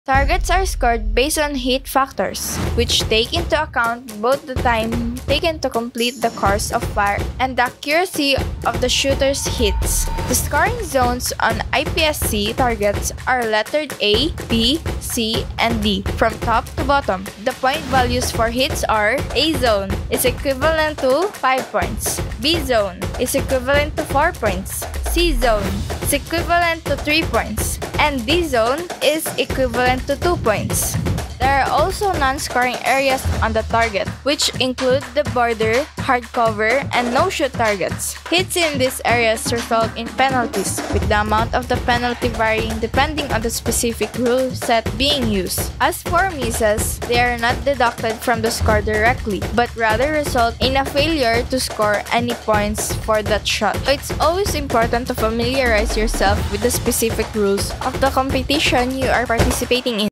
Targets are scored based on hit factors, which take into account both the time taken to complete the course of fire and the accuracy of the shooter's hits. The scoring zones on IPSC targets are lettered A, B, C, and D from top to bottom. The point values for hits are: A zone is equivalent to 5 points, B zone is equivalent to 4 points, C zone is equivalent to 3 points, and D zone is equivalent to 2 points. There are also non-scoring areas on the target, which include the border, hardcover, and no-shoot targets. Hits in these areas result in penalties, with the amount of the penalty varying depending on the specific rule set being used. As for misses, they are not deducted from the score directly, but rather result in a failure to score any points for that shot. So it's always important to familiarize yourself with the specific rules of the competition you are participating in.